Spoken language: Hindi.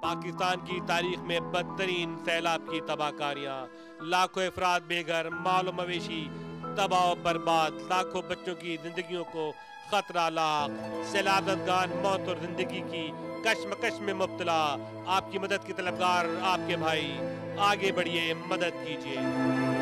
पाकिस्तान की तारीख में बदतरीन सैलाब की तबाहकारियां, लाखों अफराद बेघर, माल मवेशी तबाह बर्बाद, लाखों बच्चों की जिंदगियों को खतरा लाक, सैलाबगान मौत और जिंदगी की कश्मकश में मुब्तला। आपकी मदद की तलबगार आपके भाई, आगे बढ़िए, मदद कीजिए।